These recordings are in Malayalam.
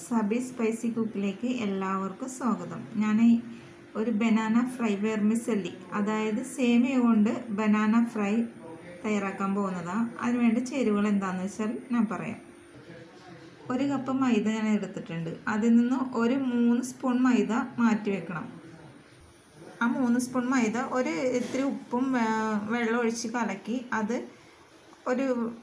സബി സ്പൈസി കുക്കിലേക്ക് എല്ലാവർക്കും സ്വാഗതം. ഞാൻ ഒരു ബനാന ഫ്രൈ വെർമിസെല്ലി, അതായത് സേമിയ കൊണ്ട് ബനാന ഫ്രൈ തയ്യാറാക്കാൻ പോകുന്നതാണ്. അതിനുവേണ്ട ചേരുവകൾ എന്താണെന്ന് വെച്ചാൽ ഞാൻ പറയാം. 1 കപ്പ് മൈദ ഞാൻ എടുത്തിട്ടുണ്ട്. അതിൽ നിന്ന് ഒരു 3 സ്പൂൺ മൈദ മാറ്റി വെക്കണം. ആ 3 സ്പൂൺ മൈദ ഇത്തിരി ഉപ്പും വെള്ളം ഒഴിച്ച് കലക്കി അത് ഒരു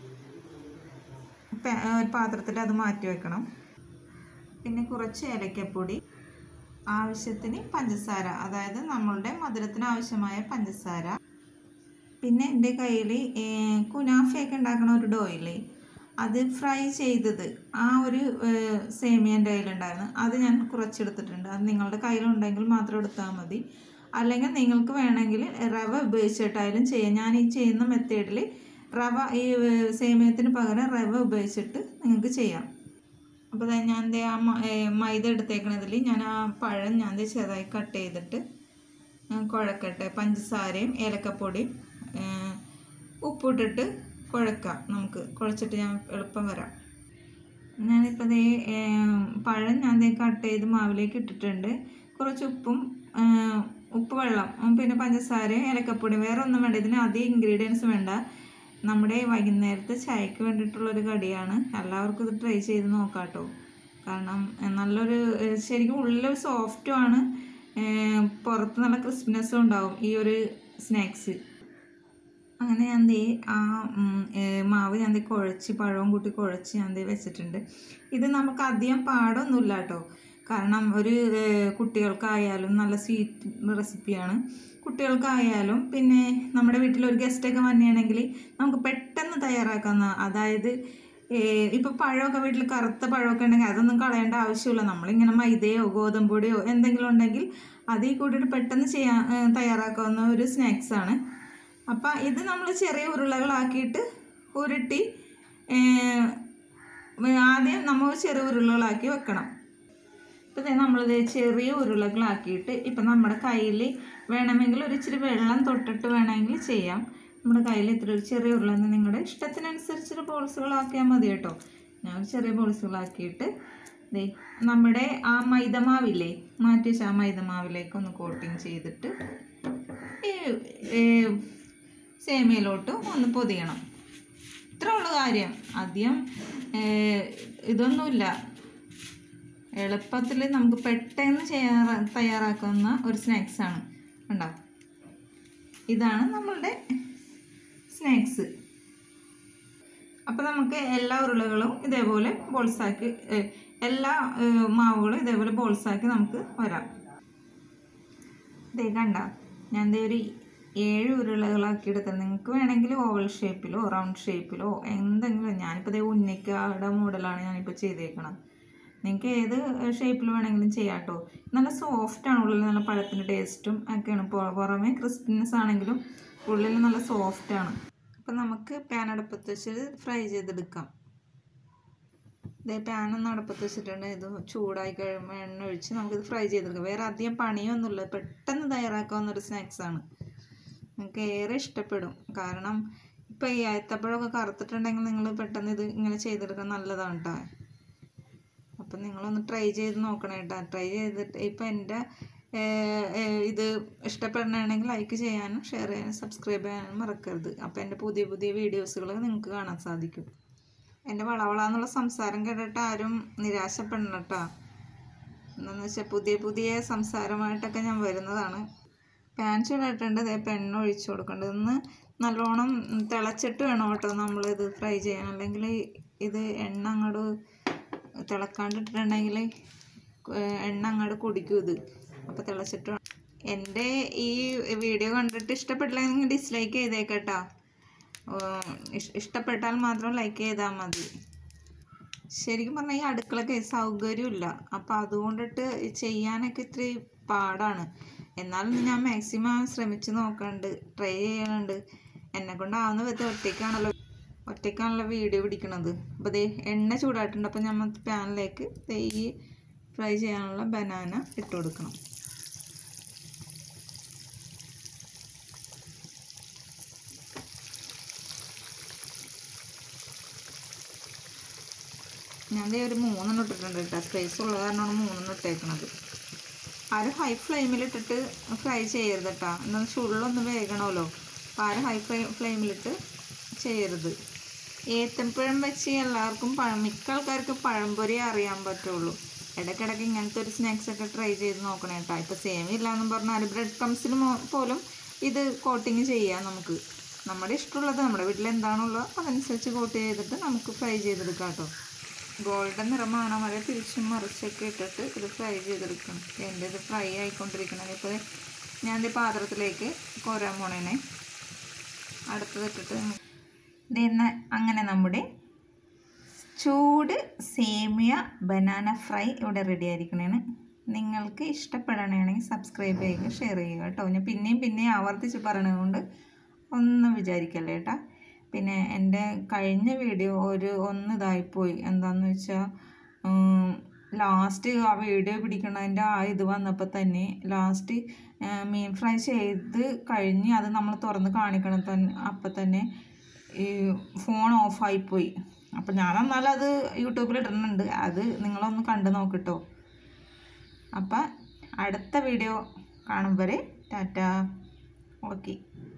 പാത്രത്തിൽ അത് മാറ്റി വെക്കണം. പിന്നെ കുറച്ച് ഏലക്കപ്പൊടി, ആവശ്യത്തിന് പഞ്ചസാര, അതായത് നമ്മളുടെ മധുരത്തിന് ആവശ്യമായ പഞ്ചസാര. പിന്നെ എൻ്റെ കയ്യിൽ കുനാഫയൊക്കെ ഉണ്ടാക്കുന്ന ഒരു ഡോയില്ലേ, അത് ഫ്രൈ ചെയ്തത് ആ ഒരു സേമിയൻ്റെ കയ്യിലുണ്ടായിരുന്നു. അത് ഞാൻ കുറച്ചെടുത്തിട്ടുണ്ട്. അത് നിങ്ങളുടെ കയ്യിലുണ്ടെങ്കിൽ മാത്രം എടുത്താൽ മതി. അല്ലെങ്കിൽ നിങ്ങൾക്ക് വേണമെങ്കിൽ റവ ഉപയോഗിച്ചിട്ടായാലും ചെയ്യാം. ഞാൻ ഈ ചെയ്യുന്ന മെത്തേഡിൽ റവ, ഈ സേമിയത്തിന് പകരം റവ ഉപയോഗിച്ചിട്ട് നിങ്ങൾക്ക് ചെയ്യാം. അപ്പോൾ ഞാൻ ആ മൈദ എടുത്തേക്കണതിൽ ഞാൻ ആ പഴം ഞാൻ ചെറുതായി കട്ട് ചെയ്തിട്ട് കുഴക്കട്ടെ. പഞ്ചസാരയും ഏലക്കപ്പൊടിയും ഉപ്പിട്ടിട്ട് കുഴക്കാം. നമുക്ക് കുഴച്ചിട്ട് ഞാൻ എളുപ്പം വരാം. ഞാനിപ്പോൾ പഴം ഞാൻ കട്ട് ചെയ്ത് മാവിലേക്ക് ഇട്ടിട്ടുണ്ട്. കുറച്ച് ഉപ്പ് വെള്ളം, പിന്നെ പഞ്ചസാരയും ഏലക്കപ്പൊടിയും, വേറെ ഒന്നും വേണ്ട. ഇതിന് അധികം ഇൻഗ്രീഡിയൻസ് വേണ്ട. നമ്മുടെ വൈകുന്നേരത്തെ ചായക്ക് വേണ്ടിയിട്ടുള്ളൊരു കടിയാണ്. എല്ലാവർക്കും ഇത് ട്രൈ ചെയ്ത് നോക്കാം കേട്ടോ. കാരണം നല്ലൊരു, ശരിക്കും ഉള്ളിൽ സോഫ്റ്റുമാണ്, പുറത്ത് നല്ല ക്രിസ്പിനെസ്സും ഉണ്ടാവും ഈ ഒരു സ്നാക്സ്. അങ്ങനെ ഞാൻ ആ മാവ് ഞാൻ കുഴച്ച്, പഴവും കൂട്ടി കുഴച്ച് ഞാൻ വെച്ചിട്ടുണ്ട്. ഇത് നമുക്ക് അധികം പാടൊന്നുമില്ല കേട്ടോ. കാരണം ഒരു കുട്ടികൾക്കായാലും നല്ല സ്വീറ്റ് റെസിപ്പിയാണ്. കുട്ടികൾക്കായാലും പിന്നെ നമ്മുടെ വീട്ടിലൊരു ഗസ്റ്റൊക്കെ വന്നിയാണെങ്കിൽ നമുക്ക് പെട്ടെന്ന് തയ്യാറാക്കാവുന്ന, അതായത് ഇപ്പോൾ പഴമൊക്കെ വീട്ടിൽ കറുത്ത പഴമൊക്കെ ഉണ്ടെങ്കിൽ അതൊന്നും കളയേണ്ട ആവശ്യമില്ല. നമ്മളിങ്ങനെ മൈദയോ ഗോതമ്പ് പൊടിയോ എന്തെങ്കിലും ഉണ്ടെങ്കിൽ അതിൽ കൂട്ടിയിട്ട് പെട്ടെന്ന് തയ്യാറാക്കാവുന്ന ഒരു സ്നാക്സാണ്. അപ്പം ഇത് നമ്മൾ ചെറിയ ഉരുളകളാക്കിയിട്ട് ഉരുട്ടി ആദ്യം നമ്മൾ ചെറിയ ഉരുളകളാക്കി വെക്കണം. ഇപ്പം നമ്മളിത് ചെറിയ ഉരുളകളാക്കിയിട്ട് ഇപ്പം നമ്മുടെ കയ്യിൽ വേണമെങ്കിൽ ഒരു ഇച്ചിരി വെള്ളം തൊട്ടിട്ട് വേണമെങ്കിൽ ചെയ്യാം. നമ്മുടെ കയ്യിൽ ഇത്ര ഒരു ചെറിയ ഉരുള, നിങ്ങളുടെ ഇഷ്ടത്തിനനുസരിച്ച് ബോൾസുകളാക്കിയാൽ മതി കേട്ടോ. ഞാൻ ചെറിയ ബോൾസുകളാക്കിയിട്ട് നമ്മുടെ ആ മൈദമാവില്ലേ, മാറ്റി വെച്ച ആ മൈദമാവിലേക്ക് ഒന്ന് കോട്ടിങ് ചെയ്തിട്ട് ഈ സേമിയയിലോട്ട് ഒന്ന് പൊതിയണം. ഇത്ര ഉള്ള കാര്യം. അധികം ഇതൊന്നുമില്ല. എളുപ്പത്തിൽ നമുക്ക് പെട്ടെന്ന് തയ്യാറാക്കുന്ന ഒരു സ്നാക്സാണ്. കണ്ടോ, ഇതാണ് നമ്മളുടെ സ്നാക്സ്. അപ്പോൾ നമുക്ക് എല്ലാ ഉരുളകളും ഇതേപോലെ ബോൾസാക്കി, എല്ലാ മാവുകളും ഇതേപോലെ ബോൾസാക്കി നമുക്ക് വരാം. കണ്ട, ഞാൻ ഒരു 7 ഉരുളകളാക്കി എടുത്തത്. നിങ്ങൾക്ക് വേണമെങ്കിൽ ഓവൽ ഷേപ്പിലോ റൗണ്ട് ഷേപ്പിലോ എന്തെങ്കിലും. ഞാനിപ്പോൾ ഉന്നക്കാടെ മോഡലാണ് ഞാനിപ്പോൾ ചെയ്തേക്കണം. നിങ്ങൾക്ക് ഏത് ഷേപ്പിൽ വേണമെങ്കിലും ചെയ്യാം കേട്ടോ. നല്ല സോഫ്റ്റാണ്, ഉള്ളിൽ നല്ല പഴത്തിൻ്റെ ടേസ്റ്റും ഒക്കെയാണ്. പുറമേ ക്രിസ്പിനെസ് ആണെങ്കിലും ഉള്ളിൽ നല്ല സോഫ്റ്റാണ്. അപ്പം നമുക്ക് പാൻ അടുപ്പത്ത് വെച്ച് ഫ്രൈ ചെയ്തെടുക്കാം. പാനൊന്ന് അടുപ്പത്ത് വെച്ചിട്ടുണ്ട്. ഇത് ചൂടായി കഴിയുമ്പോൾ എണ്ണ ഒഴിച്ച് നമുക്കിത് ഫ്രൈ ചെയ്തെടുക്കാം. വേറെ അധികം പണിയൊന്നുമില്ല, പെട്ടെന്ന് തയ്യാറാക്കാവുന്നൊരു സ്നാക്സാണ്. നിങ്ങൾക്ക് ഏറെ ഇഷ്ടപ്പെടും. കാരണം ഇപ്പോൾ ഈ ഏത്തപ്പഴമൊക്കെ കറുത്തിട്ടുണ്ടെങ്കിൽ നിങ്ങൾ പെട്ടെന്ന് ഇത് ഇങ്ങനെ ചെയ്തെടുക്കാൻ നല്ലതാണ് കേട്ടോ. അപ്പം നിങ്ങളൊന്ന് ട്രൈ ചെയ്ത് നോക്കണം കേട്ടോ. ട്രൈ ചെയ്തിട്ട് ഇപ്പം എൻ്റെ ഇത് ഇഷ്ടപ്പെടണമെങ്കിൽ ലൈക്ക് ചെയ്യാനും ഷെയർ ചെയ്യാനും സബ്സ്ക്രൈബ് ചെയ്യാനും മറക്കരുത്. അപ്പോൾ എൻ്റെ പുതിയ പുതിയ വീഡിയോസുകൾ നിങ്ങൾക്ക് കാണാൻ സാധിക്കും. എൻ്റെ വളവളാന്നുള്ള സംസാരം കേട്ടിട്ട് ആരും നിരാശപ്പെടണം കേട്ടോ. എന്താണെന്ന് വെച്ചാൽ പുതിയ പുതിയ സംസാരമായിട്ടൊക്കെ ഞാൻ വരുന്നതാണ്. പാൻ ചൂടായിട്ടുണ്ട്. എണ്ണ ഒഴിച്ചു കൊടുക്കേണ്ടത്. ഇന്ന് നല്ലോണം തിളച്ചിട്ട് വേണം കേട്ടോ നമ്മളിത് ഫ്രൈ ചെയ്യാൻ. അല്ലെങ്കിൽ ഇത് എണ്ണ അങ്ങോട്ട് തിളക്കാണ്ടിട്ടുണ്ടെങ്കിൽ എണ്ണ അങ്ങോട്ട് കുടിക്കും ഇത്. അപ്പോൾ തിളച്ചിട്ട് വേണം. എൻ്റെ ഈ വീഡിയോ കണ്ടിട്ട് ഇഷ്ടപ്പെട്ടില്ലെങ്കിൽ ഡിസ്ലൈക്ക് ചെയ്തേക്കട്ടോ. ഇഷ്ടപ്പെട്ടാൽ മാത്രം ലൈക്ക് ചെയ്താൽ മതി. ശരിക്കും പറഞ്ഞാൽ ഈ അടുക്കളയ്ക്ക് സൗകര്യമില്ല. അപ്പോൾ അതുകൊണ്ടിട്ട് ചെയ്യാനൊക്കെ ഇത്തിരി പാടാണ്. എന്നാലും ഞാൻ മാക്സിമം ശ്രമിച്ച് നോക്കുന്നുണ്ട്, ട്രൈ ചെയ്യാനുണ്ട്. എന്നെക്കൊണ്ടാവുന്ന വിധം ഒറ്റയ്ക്കാണല്ലോ വീഡിയോ പിടിക്കണത്. അപ്പോൾ എണ്ണ ചൂടായിട്ടുണ്ട്. അപ്പോൾ നമ്മൾ പാനിലേക്ക് ഈ ഫ്രൈ ചെയ്യാനുള്ള ബനാന ഇട്ട് കൊടുക്കണം. ഞാൻ ഒരു 3 ഇട്ടിട്ടുണ്ട് കേട്ടോ. സ്പേസ് ഉള്ളത് കാരണമാണ് 3 ഇട്ടേക്കണത്. ആരും ഹൈ ഫ്ലെയിമിലിട്ടിട്ട് ഫ്രൈ ചെയ്യരുത് കേട്ടോ. എന്നാൽ ചുള്ളൊന്ന് വേകണമല്ലോ. അപ്പോൾ ആരും ഹൈ ഫ്ലെയിമിലിട്ട് ചെയ്യരുത്. ഏത്തപ്പഴം വെച്ച് എല്ലാവർക്കും മിക്ക ആൾക്കാർക്ക് പഴംപൊരി അറിയാൻ പറ്റുള്ളൂ. ഇടയ്ക്കിടയ്ക്ക് ഇങ്ങനത്തെ ഒരു സ്നാക്സൊക്കെ ട്രൈ ചെയ്ത് നോക്കണേ കേട്ടോ. ഇപ്പോൾ സേമിയ ഇല്ലയെന്നും പറഞ്ഞാൽ ബ്രെഡ് ക്രംസിന് പോലും ഇത് കോട്ടിങ് ചെയ്യാം നമുക്ക്. നമ്മുടെ ഇഷ്ടമുള്ളത്, നമ്മുടെ വീട്ടിൽ എന്താണുള്ളത് അതനുസരിച്ച് കോട്ട് ചെയ്തിട്ട് നമുക്ക് ഫ്രൈ ചെയ്തെടുക്കാം കേട്ടോ. ഗോൾഡൻ നിറമാണോ വരെ തിരിച്ചും മറിച്ചൊക്കെ ഇട്ടിട്ട് ഇത് ഫ്രൈ ചെയ്തെടുക്കണം. എൻ്റെ ഇത് ഫ്രൈ ആയിക്കൊണ്ടിരിക്കണം. ഇപ്പോൾ ഞാനിത് പാത്രത്തിലേക്ക് കോരാൻ പോണേനെ. അടുത്തതിട്ടിട്ട് അങ്ങനെ നമ്മുടെ ചൂട് സേമിയ ബനാന ഫ്രൈ ഇവിടെ റെഡി ആയിരിക്കണേണ്. നിങ്ങൾക്ക് ഇഷ്ടപ്പെടണമെങ്കിൽ സബ്സ്ക്രൈബ് ചെയ്യുക, ഷെയർ ചെയ്യുക കേട്ടോ. ഞാൻ പിന്നെയും ആവർത്തിച്ച് പറയണതുകൊണ്ട് ഒന്നും വിചാരിക്കല്ലേ കേട്ടോ. പിന്നെ എൻ്റെ കഴിഞ്ഞ വീഡിയോ ഒന്ന് ഇതായിപ്പോയി. എന്താണെന്ന് വെച്ചാൽ ലാസ്റ്റ് ആ വീഡിയോ പിടിക്കണതിൻ്റെ ഇത് വന്നപ്പോൾ തന്നെ ലാസ്റ്റ് മീൻ ഫ്രൈ ചെയ്ത് കഴിഞ്ഞ് അത് നമ്മൾ തുറന്ന് കാണിക്കണം അപ്പം തന്നെ ഈ ഫോൺ ഓഫായിപ്പോയി. അപ്പം ഞാനെന്നാലും അത് യൂട്യൂബിൽ ഇടുന്നുണ്ട്, അത് നിങ്ങളൊന്ന് കണ്ടു നോക്കിട്ടോ. അപ്പം അടുത്ത വീഡിയോ കാണും വരെ ടാറ്റ. ഓക്കെ.